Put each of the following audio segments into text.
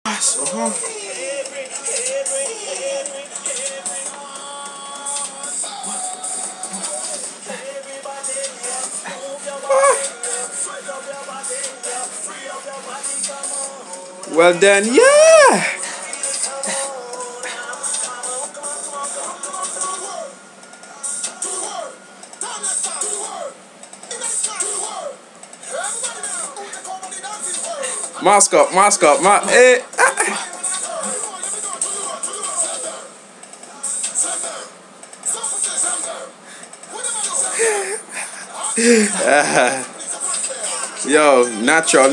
So, well done, yeah. Mask up, hey. Yo, natural.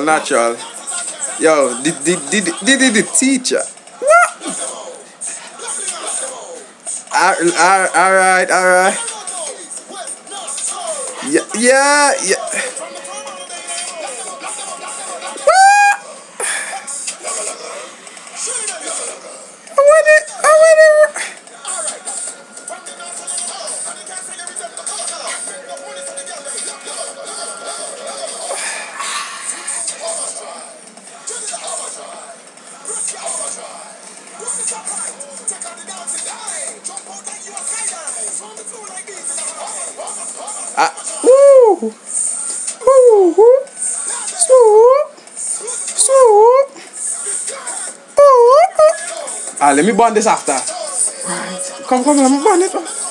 Yo, the teacher. What? Alright. Yeah. I want it. Woo! Swoop. Let me burn this after. Right. Come, let me burn it.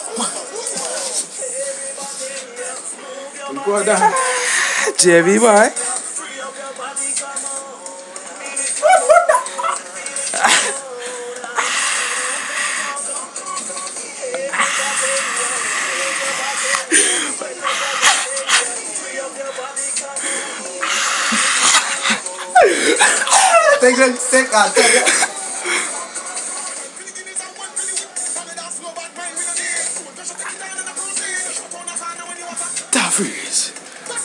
Go down. Jevy, boy. Take a second. Davies.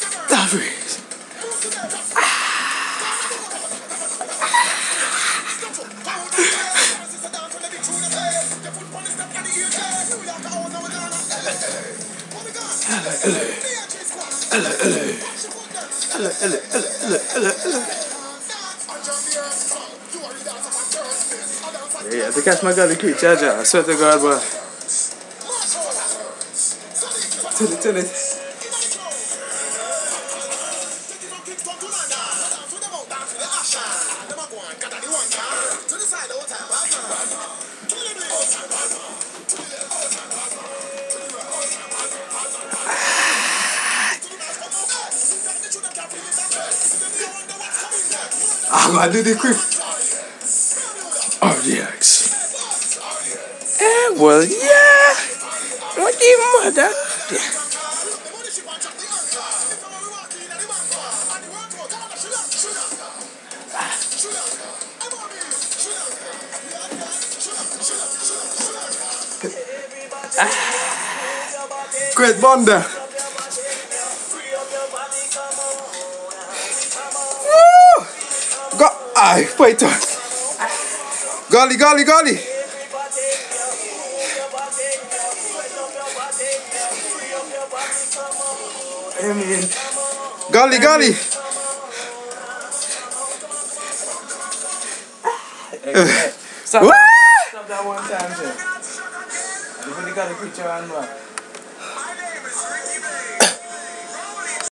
Yeah, I have to catch my girl the quick charger. I swear to God, boy. Tell it. I'm gonna do the quick. RDX. Well, yeah. What do you mother? Great bonder. Wait on. Golly. Golly. Stop that one time, sir. You got a picture on, man.